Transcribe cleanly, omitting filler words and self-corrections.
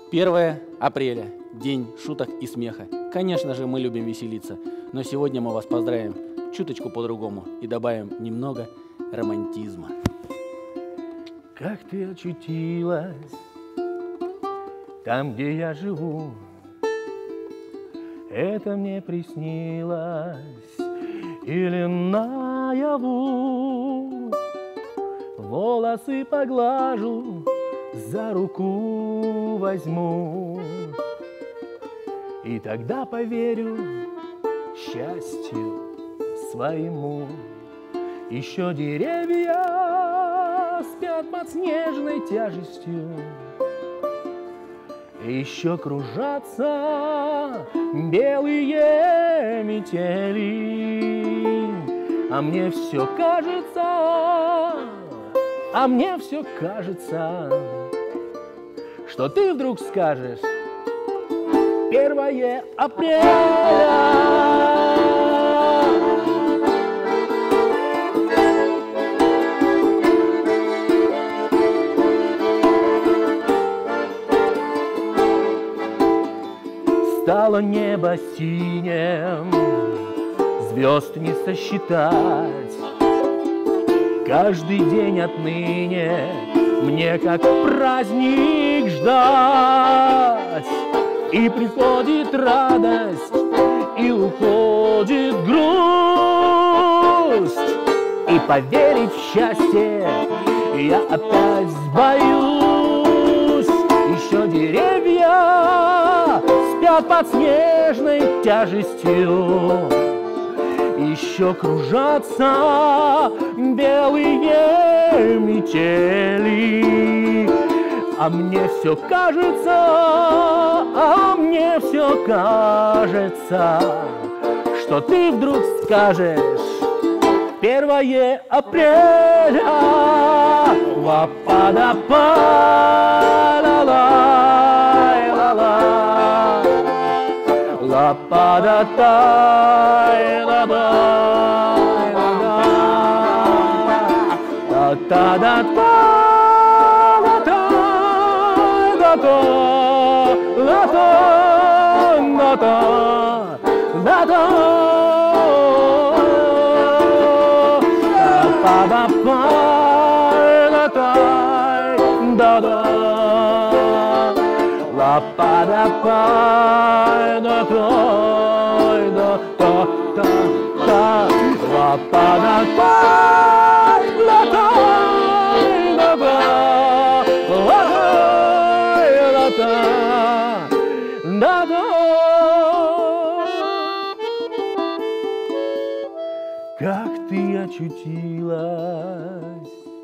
1 апреля – день шуток и смеха. Конечно же, мы любим веселиться, но сегодня мы вас поздравим чуточку по-другому и добавим немного романтизма. Как ты очутилась там, где я живу? Это мне приснилось или наяву? Волосы поглажу, за руку возьму, и тогда поверю счастью своему. Еще деревья спят под снежной тяжестью, еще кружатся белые метели, а мне все кажется, что ты вдруг скажешь 1 апреля. Стало небо синим, звезд не сосчитать. Каждый день отныне мне как праздник ждать. И приходит радость, и уходит грусть. И поверить в счастье я опять боюсь. Еще деревья спят под снежной тяжестью, еще кружатся белые метели, а мне все кажется, что ты вдруг скажешь 1 апреля. Как ты очутилась